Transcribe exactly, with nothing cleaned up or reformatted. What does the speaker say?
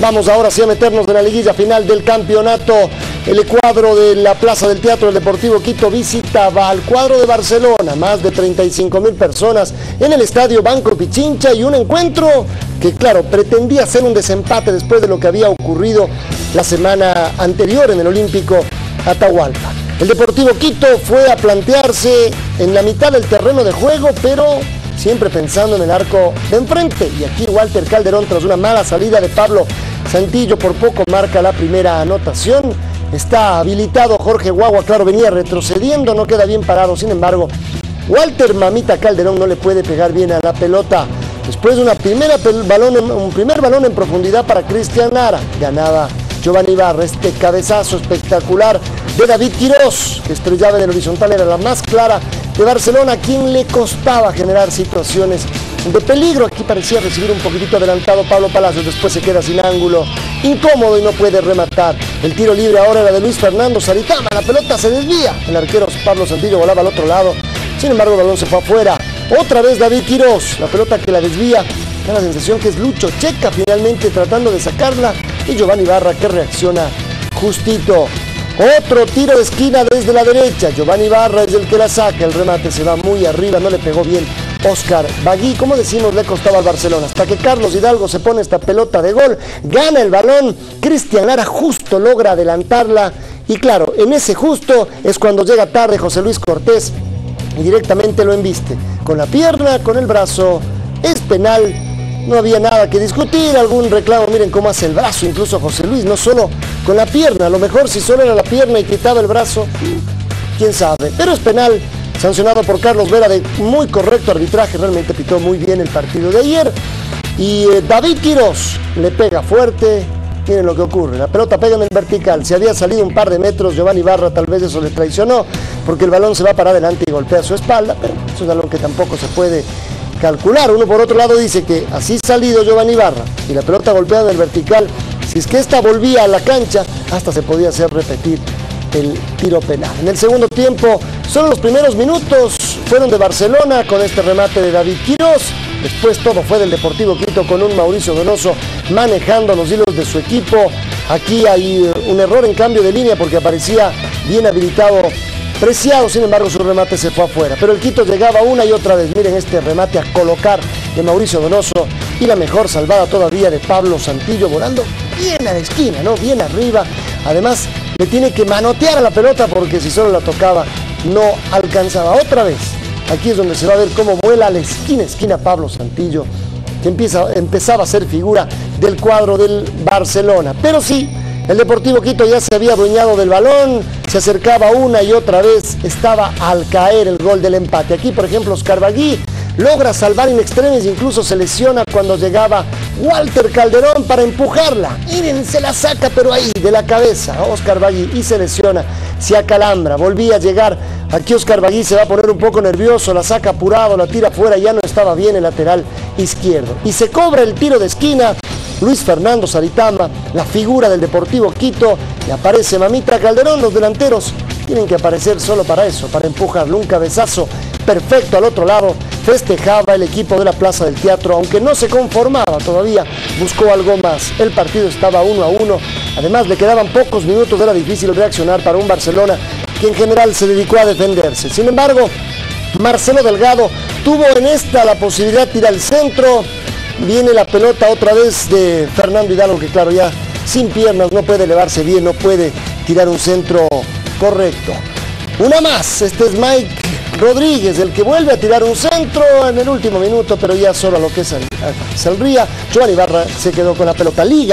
Vamos ahora sí a meternos en la liguilla final del campeonato. El cuadro de la Plaza del Teatro del Deportivo Quito visitaba al cuadro de Barcelona, más de treinta y cinco mil personas en el estadio Banco Pichincha, y un encuentro que, claro, pretendía ser un desempate después de lo que había ocurrido la semana anterior en el Olímpico Atahualpa. El Deportivo Quito fue a plantearse en la mitad del terreno de juego, pero siempre pensando en el arco de enfrente. Y aquí Walter Calderón, tras una mala salida de Pablo Santillo, por poco marca la primera anotación. Está habilitado Jorge Guagua, claro, venía retrocediendo, no queda bien parado. Sin embargo, Walter Mamita Calderón no le puede pegar bien a la pelota. Después de una primera balón en, un primer balón en profundidad para Cristian Lara, ganaba Giovanni Ibarra. Este cabezazo espectacular de David Quirós, que estrellaba en el horizontal, era la más clara de Barcelona, a quien le costaba generar situaciones de peligro. Aquí parecía recibir un poquitito adelantado Pablo Palacios, después se queda sin ángulo, incómodo y no puede rematar. El tiro libre ahora era de Luis Fernando Saritama, la pelota se desvía, el arquero Pablo Santillo volaba al otro lado, sin embargo el balón se fue afuera. Otra vez David Quirós, la pelota que la desvía, da la sensación que es Lucho Checa finalmente tratando de sacarla, y Giovanni Ibarra que reacciona justito. Otro tiro de esquina desde la derecha, Giovanni Ibarra es el que la saca, el remate se va muy arriba, no le pegó bien Oscar Bagui. Como decimos, le costaba al Barcelona, hasta que Carlos Hidalgo se pone esta pelota de gol, gana el balón, Cristian Lara justo logra adelantarla, y claro, en ese justo es cuando llega tarde José Luis Cortés y directamente lo embiste, con la pierna, con el brazo, es penal. No había nada que discutir, algún reclamo, miren cómo hace el brazo, incluso José Luis, no solo con la pierna, a lo mejor si solo era la pierna y quitaba el brazo, quién sabe, pero es penal, sancionado por Carlos Vera, de muy correcto arbitraje, realmente pitó muy bien el partido de ayer. Y eh, David Quirós le pega fuerte, miren lo que ocurre, la pelota pega en el vertical, si había salido un par de metros, Giovanni Ibarra tal vez eso le traicionó, porque el balón se va para adelante y golpea su espalda, pero eso es algo que tampoco se puede calcular. Uno por otro lado dice que así salido Giovanni Ibarra y la pelota golpeada en el vertical, si es que esta volvía a la cancha, hasta se podía hacer repetir el tiro penal. En el segundo tiempo, solo los primeros minutos fueron de Barcelona con este remate de David Quirós. Después todo fue del Deportivo Quito con un Mauricio Donoso manejando los hilos de su equipo. Aquí hay un error en cambio de línea porque aparecía bien habilitado Preciado, sin embargo su remate se fue afuera, pero el Quito llegaba una y otra vez. Miren este remate a colocar de Mauricio Donoso y la mejor salvada todavía de Pablo Santillo, volando bien a la esquina, ¿no? Bien arriba. Además le tiene que manotear a la pelota porque si solo la tocaba no alcanzaba. Otra vez, aquí es donde se va a ver cómo vuela a la esquina, esquina Pablo Santillo, que empieza, empezaba a ser figura del cuadro del Barcelona. Pero sí, el Deportivo Quito ya se había adueñado del balón, se acercaba una y otra vez, estaba al caer el gol del empate. Aquí, por ejemplo, Oscar Bagui logra salvar in extremis, incluso se lesiona cuando llegaba Walter Calderón para empujarla. Miren, se la saca, pero ahí, de la cabeza, Oscar Bagui, y se lesiona, se acalambra, volvía a llegar. Aquí Oscar Bagui se va a poner un poco nervioso, la saca apurado, la tira fuera, ya no estaba bien el lateral izquierdo. Y se cobra el tiro de esquina. Luis Fernando Saritama, la figura del Deportivo Quito, y aparece Mamita Calderón. Los delanteros tienen que aparecer solo para eso, para empujarle un cabezazo perfecto al otro lado. Festejaba el equipo de la Plaza del Teatro, aunque no se conformaba todavía, buscó algo más. El partido estaba uno a uno, además le quedaban pocos minutos, era difícil reaccionar para un Barcelona que en general se dedicó a defenderse. Sin embargo, Marcelo Delgado tuvo en esta la posibilidad de tirar al centro. Viene la pelota otra vez de Fernando Hidalgo, que claro, ya sin piernas no puede elevarse bien, no puede tirar un centro correcto. Una más, este es Mike Rodríguez, el que vuelve a tirar un centro en el último minuto, pero ya solo a lo que es Salría. Giovanni Ibarra se quedó con la pelota. Liga